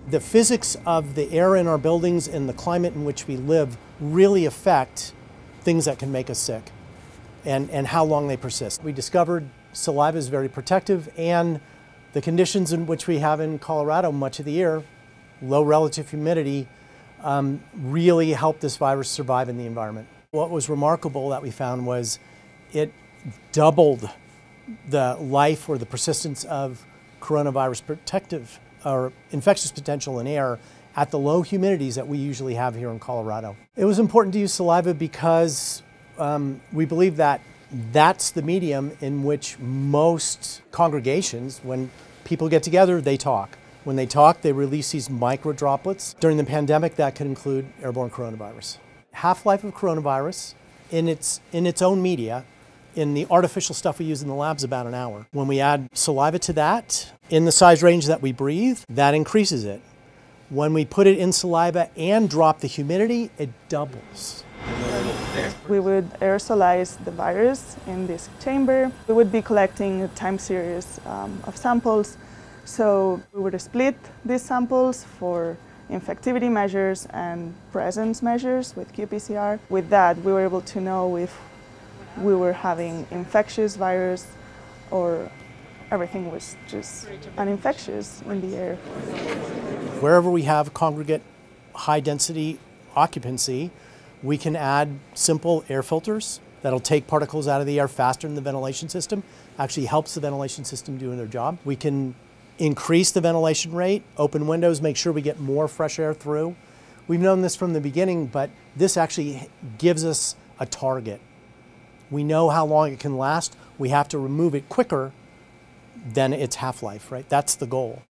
The physics of the air in our buildings and the climate in which we live really affect things that can make us sick and how long they persist. We discovered saliva is very protective, and the conditions in which we have in Colorado much of the year, low relative humidity, really help this virus survive in the environment. What was remarkable that we found was it doubled the life or the persistence of coronavirus protective or infectious potential in air at the low humidities that we usually have here in Colorado. It was important to use saliva because we believe that that's the medium in which most congregations, when people get together, they talk. When they talk, they release these micro droplets. During the pandemic, that could include airborne coronavirus. Half-life of coronavirus in its own media, in the artificial stuff we use in the lab, is about an hour. When we add saliva to that, in the size range that we breathe, that increases it. When we put it in saliva and drop the humidity, it doubles. We would aerosolize the virus in this chamber. We would be collecting a time series of samples. So we would split these samples for infectivity measures and presence measures with qPCR. With that, we were able to know if we were having infectious virus or everything was just uninfectious in the air. Wherever we have congregate high density occupancy, we can add simple air filters that'll take particles out of the air faster than the ventilation system. Actually helps the ventilation system doing their job. We can increase the ventilation rate, open windows, make sure we get more fresh air through. We've known this from the beginning, but this actually gives us a target. We know how long it can last. We have to remove it quicker than its half-life, right? That's the goal.